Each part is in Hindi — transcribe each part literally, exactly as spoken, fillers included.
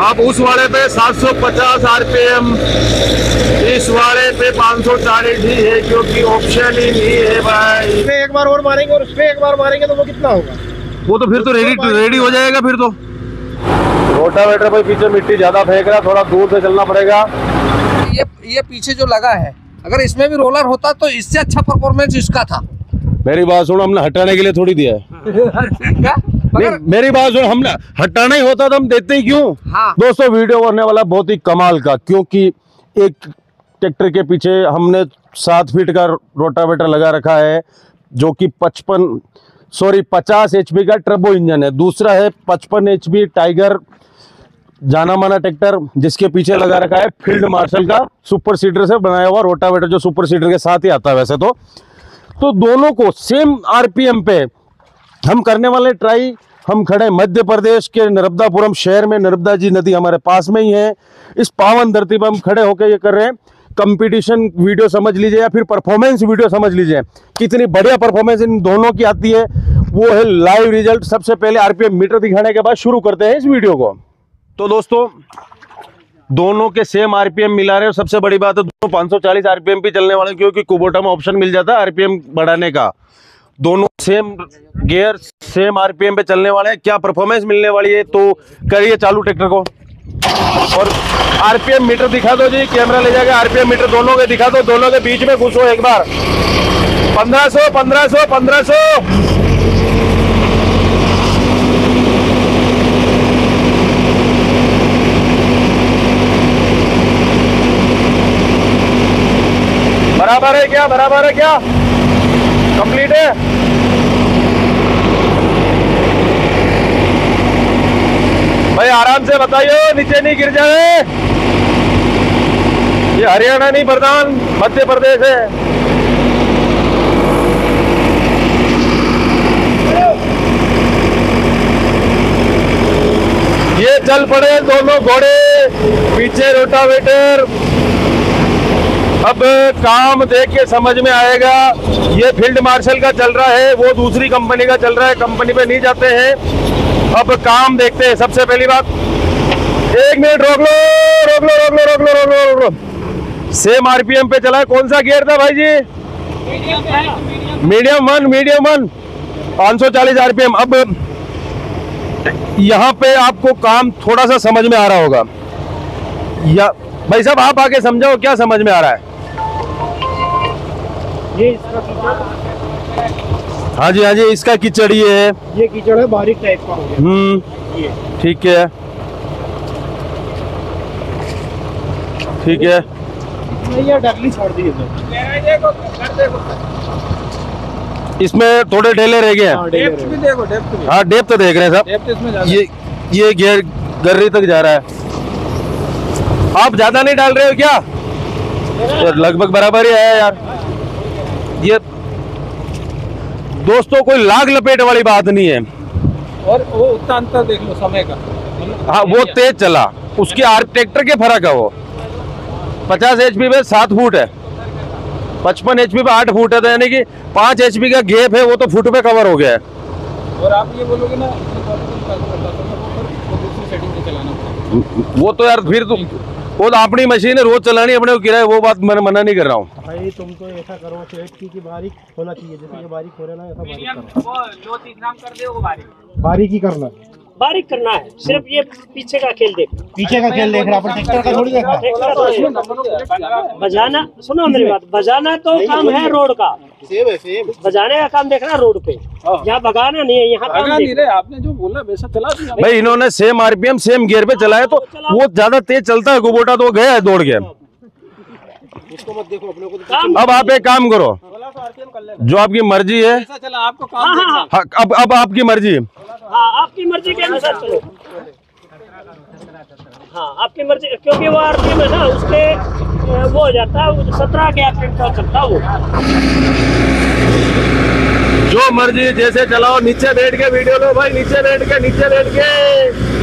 अब उस वाले पे सात सौ पचास आरपीएम, इस वाले पे पाँच सौ चालीस ही है, क्योंकि ऑप्शन ही नहीं है भाई। इसमें एक बार और मारेंगे और उसमें एक बार मारेंगे तो वो कितना होगा? वो तो फिर तो रेडी रेडी हो जाएगा फिर तो। रोटावेटर भाई पीछे मिट्टी ज्यादा फेंक रहा है, थोड़ा दूर से चलना पड़ेगा। ये ये पीछे जो लगा है, अगर इसमें भी रोलर होता तो इससे अच्छा परफॉर्मेंस इसका था। मेरी बात सुनो, हमने हटाने के लिए थोड़ी दिया है। नहीं, मेरी बात सुनो, हमने हटाना ही होता तो हम देते ही क्यों? हाँ। दोस्तों वीडियो बनने वाला बहुत ही कमाल का, क्योंकि एक ट्रैक्टर के पीछे हमने सात फीट का रोटावेटर लगा रखा है, जो कि पचपन सॉरी पचास एचपी का टर्बो इंजन है। दूसरा है पचपन एचपी टाइगर जाना माना ट्रैक्टर, जिसके पीछे लगा रखा है फील्ड मार्शल का सुपर सीडर से बनाया हुआ रोटावेटर, जो सुपर सीडर के साथ ही आता है वैसे तो। तो दोनों को सेम आरपीएम पे हम करने वाले ट्राई। हम खड़े मध्य प्रदेश के नर्मदापुरम शहर में, नर्मदा जी नदी हमारे पास में ही है। इस पावन धरती पर हम खड़े होकर ये कर रहे हैं। कंपटीशन वीडियो समझ लीजिए या फिर परफॉर्मेंस वीडियो समझ लीजिए, कितनी बढ़िया परफॉर्मेंस इन दोनों की आती है। वो है लाइव रिजल्ट। सबसे पहले आरपीएम मीटर दिखाने के बाद शुरू करते हैं इस वीडियो को। तो दोस्तों दोनों के सेम आरपीएम मिला रहे हैं। सबसे बड़ी बात है दोनों पाँच सौ चालीस आरपीएम पे चलने वाले, क्योंकि कुबोटा में ऑप्शन मिल जाता है आरपीएम बढ़ाने का। दोनों सेम गियर सेम आरपीएम पे चलने वाले हैं। क्या परफॉर्मेंस मिलने वाली है, तो करिए चालू ट्रैक्टर को और आरपीएम मीटर दिखा दो जी। कैमरा ले जाकर आरपीएम मीटर दोनों के दिखा दो, दोनों के बीच में घुसो एक बार। पंद्रह सौ पंद्रह सौ पंद्रह सौ बराबर है क्या? बराबर है क्या? कंप्लीट है? भाई आराम से बताइए, नीचे नहीं गिर जाए। ये हरियाणा नहीं प्रधान, मध्य प्रदेश है। ये चल पड़े दोनों घोड़े, पीछे रोटावेटर। अब काम देख के समझ में आएगा। ये फील्ड मार्शल का चल रहा है, वो दूसरी कंपनी का चल रहा है, कंपनी पे नहीं जाते हैं। अब काम देखते हैं। सबसे पहली बात, एक मिनट रोक लो रोक लो रोक लो रोक लो रोक लो रोक लो। सेम आरपीएम पे चला है। कौन सा गियर था भाई जी? मीडियम वन मीडियम वन पाँच सौ चालीस आरपीएम। अब यहाँ पे आपको काम थोड़ा सा समझ में आ रहा होगा। या भाई साहब आप आके समझाओ, क्या समझ में आ रहा है? ये इसका कीचड़, हाँ जी हाँ जी, इसका कीचड़ ये है। ये कीचड़ है, बारीक टाइप का हो गया। हम्म ये ठीक है ठीक है। ये डगली छोड़ दी है। इसमें थोड़े ढेले रह गए हैं। हाँ, डेप्थ भी देखो, डेप्थ भी। हाँ डेप्थ तो देख रहे हैं साहब। डेप्थ इसमें ज्यादा। ये ये गियर गर्री तक जा रहा है। आप ज्यादा नहीं डाल रहे हो क्या? तो लगभग बराबर ही है यार। ये दोस्तों कोई लाग लपेट वाली बात नहीं है। और वो उतना अंतर देख लो समय का। हाँ वो तेज चला, उसकी आर ट्रैक्टर के फर्क है। वो पचास एचपी पे सात फुट है, पचपन एचपी पे आठ फुट है, तो यानी कि पांच एचपी का गैप है, वो तो फुट पे कवर हो गया है। और आप ये बोलोगे ना दूसरी सेटिंग से चलाना पड़ेगा। वो तो यार फिर तो वो तो अपनी मशीन है, रोज चलानी अपने को किराया, वो बात मैं मना नहीं कर रहा हूँ भाई। तुम तो ऐसा करो सेट की कि बारीक होना चाहिए, जैसे ये बारीक हो रहा है ना, ऐसा बारीक करो। वो लो तीस ग्राम कर दे, वो बारीक बारीक ही करना, बारीक करना है। सिर्फ ये पीछे का खेल देख, पीछे का खेल देख रहा है, ट्रैक्टर का थोड़ी देख रहा है। ट्रैक्टर तो बजाना, सुनो मेरी बात, बजाना तो काम है रोड का, सेम है सेम। बजाने का काम देखना रोड पे, यहाँ भगाना नहीं है, यहाँ काम नहीं रहे। आपने जो बोला वैसा चला दिया भाई। इन्होंने सेम आरपीएम सेम गियर पे चलाया, तो वो ज्यादा तेज चलता है कुबोटा, तो वो गया है दौड़ के। इसको मत देखो, अपने को अब आप एक काम करो, जो आपकी मर्जी है। चला आपको काम देखना। हाँ, अब अब आपकी मर्जी। हाँ आपकी मर्जी के अनुसार चलो। हाँ आपकी मर्जी, क्योंकि वो आरपीएम है ना, उसके वो हो जाता है, सत्रह के आरपीएम का चलता है वो। जो मर्जी जैसे चलाओ। नीचे बैठ के वीडियो लो भाई, नीचे बैठ के नीचे बैठ के।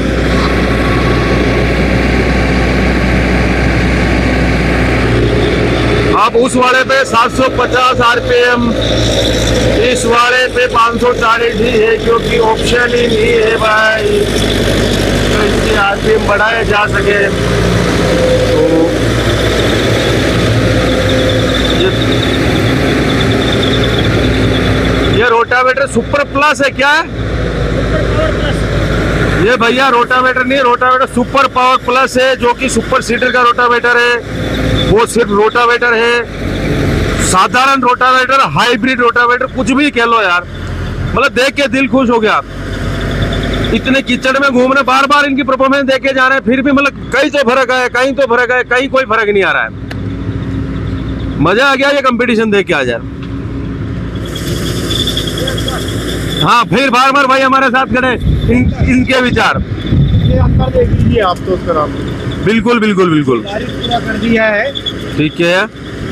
अब उस वाले पे सात सौ पचास आरपीएम, इस वाले पे पाँच सौ चालीस ही है, क्योंकि ऑप्शन ही नहीं है भाई। अगर इसकी आरपीएम बढ़ाया जा सके तो ये, ये रोटावेटर सुपर प्लस है क्या है? Power plus. ये भैया रोटावेटर नहीं, रोटावेटर सुपर पावर प्लस है, जो कि सुपर सीडर का रोटावेटर है। वो सिर्फ रोटावेटर है, साधारण रोटावेटर, हाइब्रिड रोटावेटर, कुछ भी कह लो यार, मतलब देख के दिल खुश हो गया। इतने कीचड़ में घूमने, बार बार इनकी परफॉर्मेंस देखे जा रहे हैं, फिर भी मतलब कहीं तो फर्क है, कहीं तो फर्क है, कहीं कोई फर्क नहीं आ रहा है। मजा आ गया ये कंपटीशन देख के आज यार। हाँ, फिर बार बार भाई हमारे साथ खड़े, इन, इनके विचार ये अंदर देख लीजिए आप तो उसका नाम। बिल्कुल बिल्कुल बिल्कुल गाड़ी पूरा कर दिया है। ठीक है।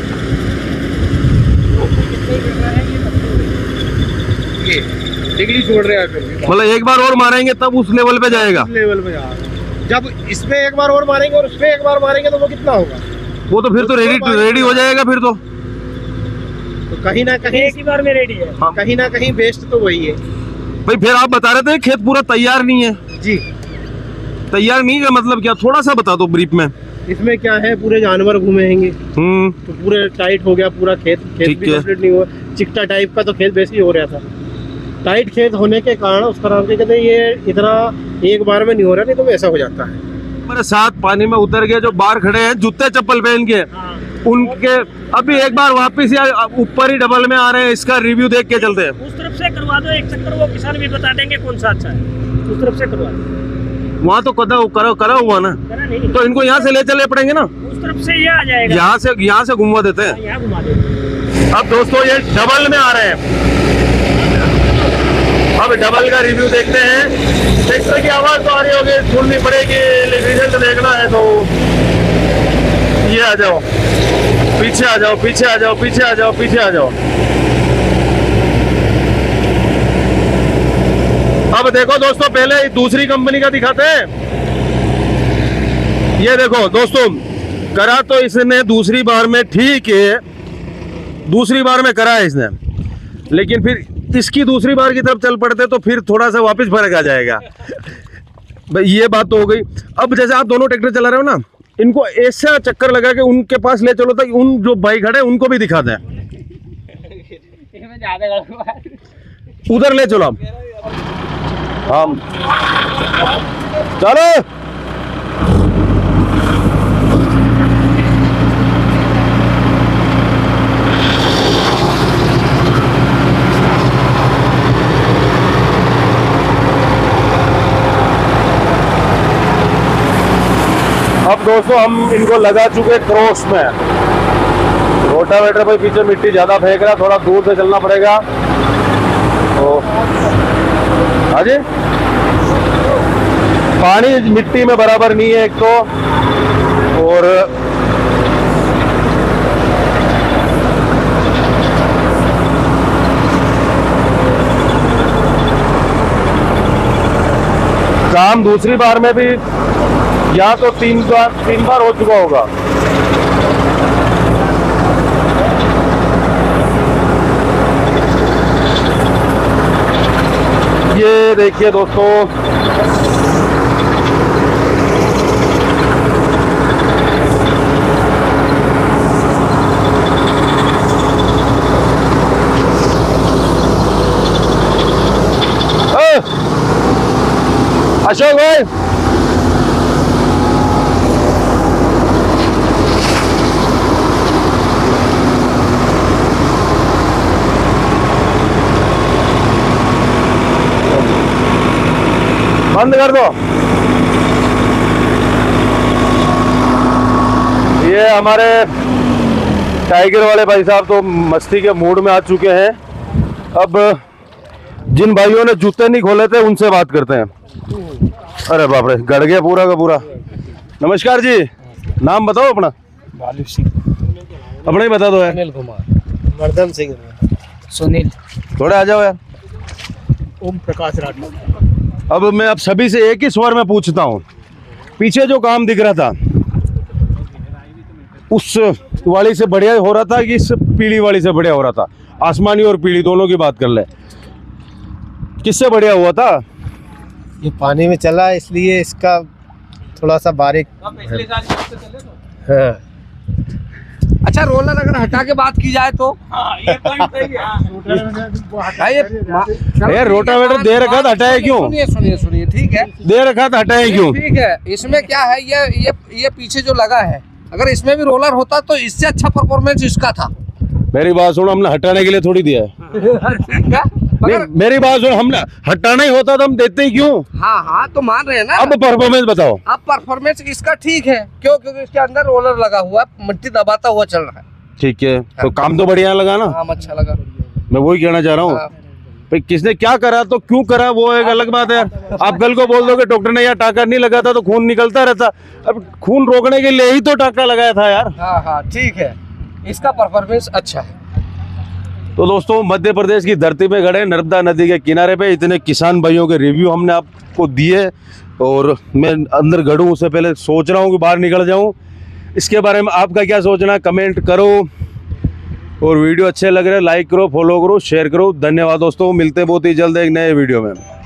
डिग्री छोड़ रहे हैं फिर भी। मतलब एक बार और मारेंगे तब उस लेवल पे जाएगा। इस लेवल पे जा जब इसमें एक बार और मारेंगे और उसमें एक बार मारेंगे तो वो कितना होगा? वो तो फिर तो रेडी रेडी हो जाएगा फिर तो। तो कहीं ना कहीं एक ही बार में रेडी है। हाँ। कहीं ना कहीं बेस्ट तो वही है भाई फिर आप बता रहे थे खेत पूरा तैयार नहीं है। जी। तैयार नहीं का मतलब क्या, थोड़ा सा बता दो ब्रीफ में। इसमें क्या है, पूरे जानवर घूमेंगे हम्म तो पूरे टाइट हो गया पूरा खेत। खेत ठीक भी है। कंप्लीट नहीं हुआ, चिकटा टाइप का तो खेत वैसे ही हो रहा था। टाइट खेत होने के कारण उस तरह के कहते हैं ये इतना एक बार में नहीं हो रहा, नहीं तो वैसा हो जाता है। हमारे साथ पानी में उतर गए जो बाहर खड़े हैं जूते चप्पल पहन के, हाँ। उनके अभी एक बार वापस या ऊपर ही डबल में आ रहे हैं, इसका रिव्यू देख के चलते हैं। उस तरफ से करवा दो एक चक्कर, वो किसान भी बता देंगे कौन सा अच्छा है। उस तरफ से करवा दो। वहाँ तो कदा करा करा हुआ ना, करा नहीं, तो इनको यहाँ से ले चले पड़ेंगे ना। उस तरफ से ये आ जाएगा। यहाँ से यहाँ से घुमा देते हैं। यहाँ घुमा देंगे। अब दोस्तों ये डबल में आ रहे हैं, अब डबल का रिव्यू देखते हैं। ट्रैक्टर की आवाज तो आ रही होगी, सुननी पड़ेगी, रिजल्ट देखना है तो ये आ जाओ, पीछे आ जाओ, पीछे आ जाओ, पीछे आ जाओ, पीछे आ जाओ। अब देखो दोस्तों, पहले दूसरी कंपनी का दिखाते हैं। ये देखो दोस्तों, करा तो इसने दूसरी बार में ठीक है, दूसरी बार में करा है इसने, लेकिन फिर इसकी दूसरी बार की तरफ चल पड़ते तो फिर थोड़ा सा वापस फर्क आ जाएगा। भाई ये बात तो हो गई। अब जैसे आप दोनों ट्रैक्टर चला रहे हो ना, इनको ऐसा चक्कर लगा के उनके पास ले चलो ताकि उन जो भाई खड़े उनको भी दिखा दें। उधर ले चलो आप। हम चलो। अब दोस्तों हम इनको लगा चुके क्रॉस में। रोटावेटर पे पीछे मिट्टी ज्यादा फेंक रहा, थोड़ा दूर से चलना पड़ेगा। तो हाँ जी, पानी मिट्टी में बराबर नहीं है एक तो, और काम दूसरी बार में भी या तो तीन बार तीन बार हो चुका होगा। ये देखिए दोस्तों, अशोक भाई बंद कर दो। ये हमारे टाइगर वाले भाई साहब तो मस्ती के मूड में आ चुके हैं। अब जिन भाइयों ने जूते नहीं खोले थे उनसे बात करते हैं। अरे बाप रे, गड़ गया पूरा का पूरा। नमस्कार जी, नाम बताओ अपना। बालू सिंह। अपना ही बता दो यार। अनिल कुमार। वर्धन सिंह। सुनील। थोड़े आ जाओ यार। ओम प्रकाश राठौर। अब मैं अब सभी से एक ही स्वर में पूछता हूँ, पीछे जो काम दिख रहा था उस वाली से बढ़िया हो रहा था कि इस पीली वाली से बढ़िया हो रहा था? आसमानी और पीली दोनों की बात कर ले, किससे बढ़िया हुआ था? ये पानी में चला इसलिए इसका थोड़ा सा बारीक। हाँ। अच्छा, रोलर अगर हटा के बात की जाए तो हाँ, ये पॉइंट सही है। भाई ये ये रोटावेटर दे रखा था, हटाए क्यों? सुनिए सुनिए सुनिए, ठीक है, दे रखा था, हटाए क्यों? ठीक है। इसमें क्या है, ये ये ये पीछे जो लगा है, अगर इसमें भी रोलर होता तो इससे अच्छा परफॉर्मेंस इसका था। मेरी बात सुनो, हमने हटाने के लिए थोड़ी दिया है। ठीक है, नहीं, मगर मेरी बात सुनो, हमने हटाना ही होता तो हम देते ही क्यों? हाँ हाँ तो मान रहे हैं ना। अब परफॉर्मेंस बताओ। अब परफॉर्मेंस इसका ठीक है, क्यों? क्योंकि इसके अंदर रोलर लगा हुआ है, मिट्टी दबाता हुआ चल रहा है। ठीक है, तो काम तो बढ़िया लगा ना। काम अच्छा लगा। मैं वही कहना चाह रहा हूँ, हाँ। भाई किसने क्या करा तो क्यों करा, वो एक अलग बात है। आप कल को बोल दो कि डॉक्टर ने यार टाका नहीं लगा था तो खून निकलता रहता। अब खून रोकने के लिए ही तो टाका लगाया था यार। हाँ हाँ ठीक है, इसका परफॉर्मेंस अच्छा है। तो दोस्तों, मध्य प्रदेश की धरती पे खड़े नर्मदा नदी के किनारे पे इतने किसान भाइयों के रिव्यू हमने आपको दिए, और मैं अंदर गड़ूँ उससे पहले सोच रहा हूँ कि बाहर निकल जाऊँ। इसके बारे में आपका क्या सोचना है, कमेंट करो, और वीडियो अच्छे लग रहे लाइक करो, फॉलो करो, शेयर करो। धन्यवाद दोस्तों, मिलते हैं बहुत ही जल्द एक नए वीडियो में।